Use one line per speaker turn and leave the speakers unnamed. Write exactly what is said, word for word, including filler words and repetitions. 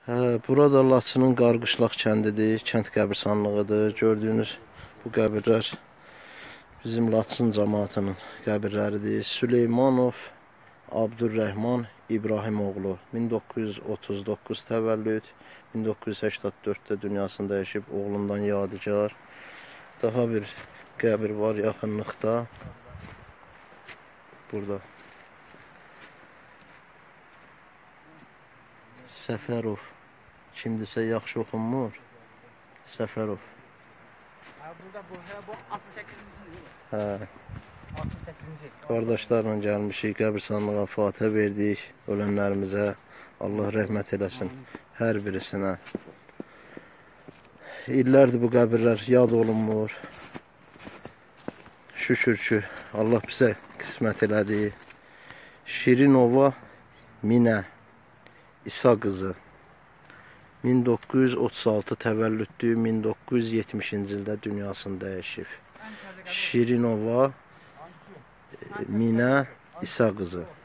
Hə, burada Laçının Qarqışlaq kəndidir, kənd qəbirstanlığıdır. Gördüyünüz bu qəbirlər bizim Laçın cəmaatının qəbirləridir. Süleymanov Abdurrəhman İbrahimoğlu min doqquz yüz otuz doqquz təvəllüd, min doqquz yüz səksən dörddə dünyasını dəyişib, oğlundan yadigar. Daha bir qəbir var yaxınlıqda. Burada. Səfərov. Kimdirsə yaxşı oxunmur. Səfərov.
Burada bu, bu altmış səkkizinci il.
Hə.
altmış səkkizinci il.
Qardaşlarla gəlmişik, qəbirstanlığa fatihə verdik ölənlərimizə. Allah rəhmət eləsin hər birisinə. İllərdir bu qəbirlər yad olunmur. Şükür ki, Allah bizə qismət elədi. Şirinova Minə İsa qızı min doqquz yüz otuz altı təvəllüddür, min doqquz yüz yetmişinci ildə dünyasını dəyişib. Şirinova Minə İsa qızı.